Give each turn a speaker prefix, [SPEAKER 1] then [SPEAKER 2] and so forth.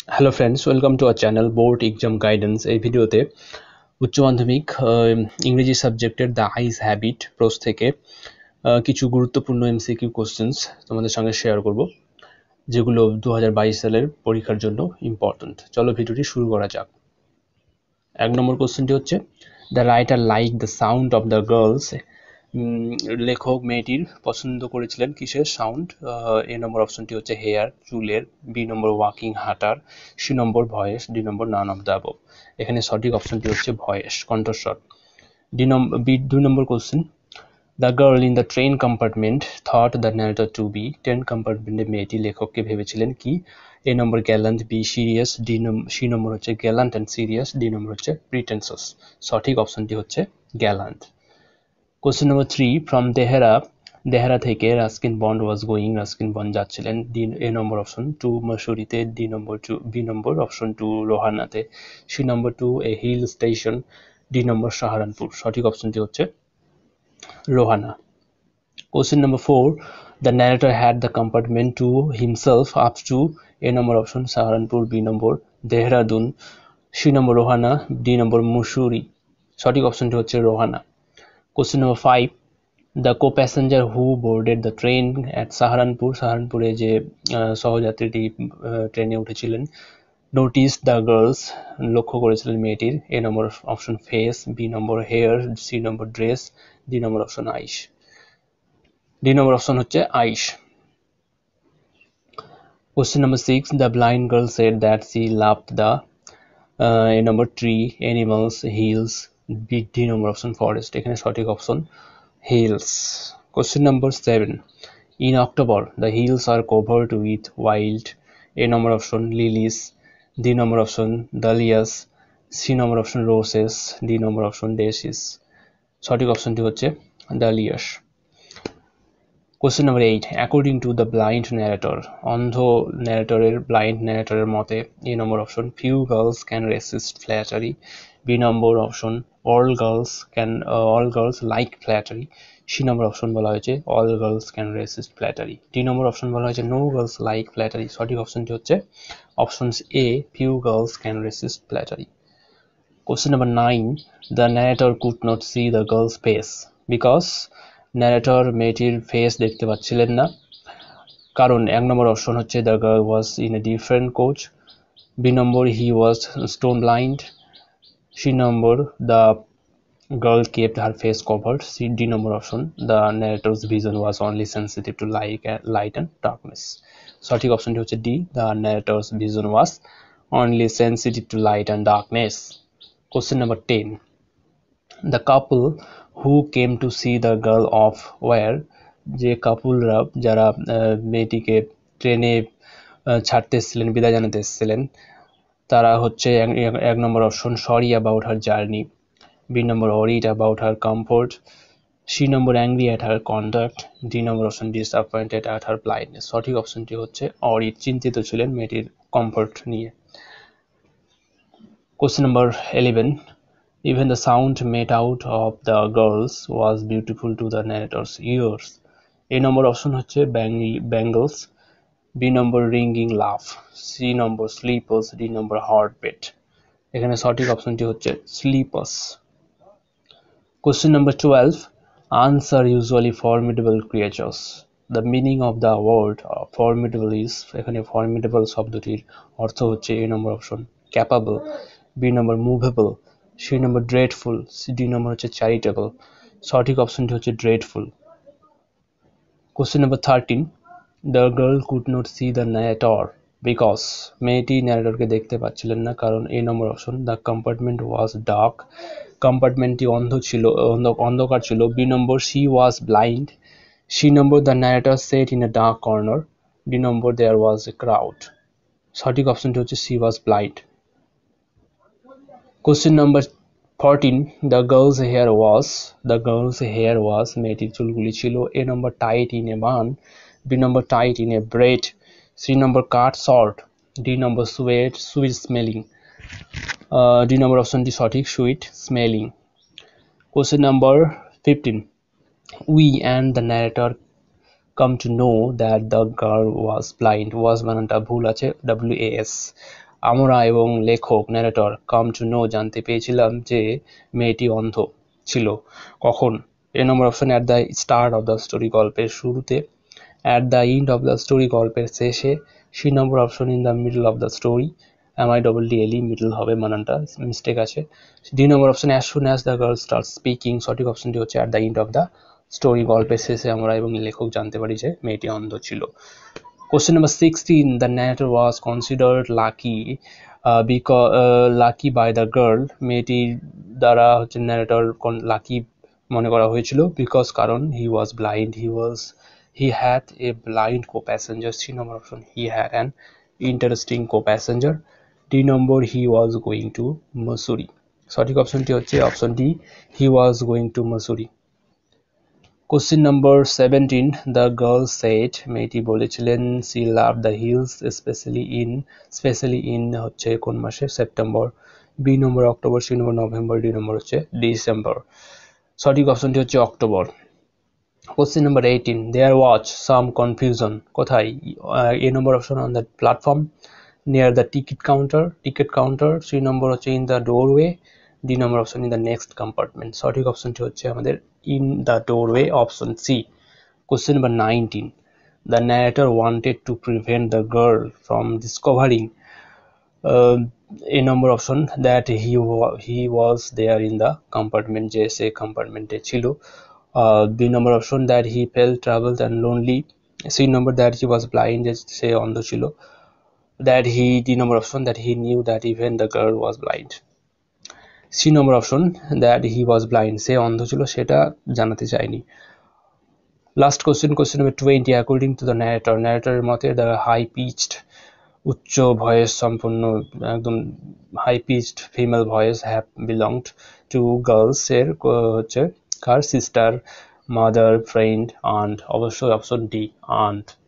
[SPEAKER 1] Hello friends, welcome to our channel board exam guidance. এই ভিডিওতে উচ্চ মাধ্যমিক ইংরেজি সাবজেক্টের দ্য আইস হ্যাবিট প্রোস থেকে কিছু গুরুত্বপূর্ণ এমসিকিউ কোশ্চেন্স তোমাদের সঙ্গে শেয়ার করব, যেগুলো 2022 সালের পরীক্ষার জন্য ইম্পর্ট্যান্ট। চলো ভিডিওটি শুরু করা যাক। 1 নম্বর কোশ্চেনটি হচ্ছে, the writer like the sound of the girls. লেখক মেয়েটির পছন্দ করেছিলেন কিসের সাউন্ড? এ নম্বর অপশনটি হচ্ছে হেয়ার, চুলের, বি নম্বর ওয়াকিং, হাঁটার, C number voice, D number none of the above. এখানে সঠিক অপশনটি হচ্ছে ভয়েস, কণ্ঠস্বর। 2 number question, the girl in the train compartment thought the narrator to be. Train কম্পার্টমেন্টে মেয়েটি লেখককে ভেবেছিলেন কি? A number gallant, B serious, C number হচ্ছে gallant and serious, D number হচ্ছে প্রিটেন্সাস। সঠিক অপশনটি হচ্ছে gallant. Question number 3, from Dehra থেকে রাস্কিন বন্ড ওয়াজ গোয়িং। রাস্কিন বন্ড যাচ্ছিলেন। এ নম্বর অপশন টু মসুরিতে, বি নম্বর অপশন টু লোহানাতে, C number to a hill station, D number Saharanpur. সঠিক অপশনটি হচ্ছে লোহানা। Question number 4, the narrator had the compartment to himself up to A number option Saharanpur, B number Dehradun, C number Rohana, D number Mussoorie. সঠিক অপশনটি হচ্ছে Rohana. Question number 5, the co-passenger who boarded the train at সাহারানপুরে যে সহযাত্রীটি ট্রেনে উঠেছিলেন, noticed the girls, লক্ষ্য করেছিলেন মেয়েটির। A number option face, B number hair, C number dress, D number option eyes. D number option হচ্ছে eyes. Question number 6, the blind girl said that she loved the A number tree, animals, hills, D number option forest. এখানে সঠিক option hills. Question number 7, in October the hills are covered with wild. A number option lilies, D number option dahlias, C number option roses, D number option daisies. সঠিক অপশনটি হচ্ছে dahlias. Question number 8, according to the blind narrator. Blind ন্যারেটরের মতে, A number option few girls can resist flattery, B number option all girls like flattery, C number option বলা হয়েছে all girls can resist flattery, D number option বলা হয়েছে no girls like flattery. সঠিক অপশনটি হচ্ছে option A, few girls can resist flattery. Question number 9, the narrator could not see the girl's face because narrator মেয়েটির face দেখতে পাচ্ছিলেন না, কারণ 1 নম্বর অপশন হচ্ছে the girl was in a different coach, B number he was stone blind, C number the girl kept her face covered, D number option the narrator's vision was only sensitive to light and darkness. সঠিক অপশনটি হচ্ছে D, the narrator's vision was only sensitive to light and darkness. Question number 10, the couple who came to see the girl off were, যে কাপুলরা যারা মেয়েটিকে ট্রেনে ছাড়তে এসেছিলেন, বিদায় জানাতে এসেছিলেন, তারা হচ্ছে 1 number option sorry about her journey, B number worried about her comfort, C number angry at her conduct, D number option disappointed at her blindness. সঠিক অপশনটি হচ্ছে অরিড, চিন্তিত ছিলেন মেয়েটির কমফোর্ট নিয়ে। Question number 11, even the sound made out of the girls was beautiful to the narrator's ears. A number option হচ্ছে bangles, B number ringing laugh, C number sleepers, D number heartbeat. এখানে সঠিক অপশনটি হচ্ছে sleepers. Question number 12, ants are usually formidable creatures. The meaning of the word formidable is, এখানে formidable শব্দটির অর্থ হচ্ছে A number option capable, B number movable, C number dreadful, D number হচ্ছে charitable. সঠিক অপশনটি হচ্ছে dreadful. Question number 13, the girl could not see the narrator because, মেয়েটি ন্যারেটরকে দেখতে পাচ্ছিলেন না কারণ A number option the compartment was dark, কম্পার্টমেন্টটি অন্ধকার ছিল, B number she was blind, C number the narrator sat in a dark corner, D number there was a crowd. সঠিক অপশনটি হচ্ছে she was blind. Question number 14, the girl's hair was, মেয়েটির চুলগুলি ছিল, A number tied in a bun, B number tied in a braid, C number cut short, D number sweet smelling. D number option D সঠিক, sweet smelling. Question number 15, we and the narrator come to know that the girl was blind. was বানানটা ভুল আছে, WAS, আমরা এবং লেখক narrator come to know জানতে পেরেছিলাম যে মেয়েটি অন্ধ ছিল। কখন? A number option at the start of the story গল্পের শুরুতে, at the end of the story গল্পের শেষে, C number option in the middle of the story, MIDDLE middle হবে, বানানটা মিস্টেক আছে। D number option as soon as the girl start speaking, সঠিক অপশনটি হচ্ছে at the end of the story গল্পের শেষে আমরা এবং লেখক জানতে পারি যে মেয়েটি অন্ধ ছিল। Question number 16. The narrator was considered lucky by the girl. মেয়েটির দ্বারা হচ্ছে narrator লাকি মনে করা হয়েছিল because কারণ he had a blind co-passenger. C number option, he had an interesting co-passenger. D number, he was going to Missouri. সঠিক অপশনটি হচ্ছে option D, he was going to Missouri. Question number 17. The girl said, মেয়েটি বলেছিলেন, she loved the hills especially in হচ্ছে কোন মাসে? September. B number October, C number November, D number হচ্ছে December. সঠিক অপশনটি হচ্ছে October. Question number 18. There was some confusion. কোথায়? A number option on the platform, near the ticket counter, C number হচ্ছে in the doorway, D number option in the next compartment. সঠিক অপশনটি হচ্ছে আমাদের in the doorway, option C. Question number 19. The narrator wanted to prevent the girl from discovering a number option that he was there in the compartment, যে সে কম্পার্টমেন্টে ছিল। B number option that he felt troubled and lonely, C number that he was blind, যে সে অন্ধ ছিল, D number option that he knew that even the girl was blind, C number option that he was blind, সে অন্ধ ছিল সেটা জানাতে চায়নি। Last question number 20. According to the narrator মতে the high pitched উচ্চ ভয়েস সম্পন্ন একদম high pitched female voice have belonged to girls এর হচ্ছে কার? Sister, mother, friend, aunt. অবশ্যই অপশন ডি, আন্ট।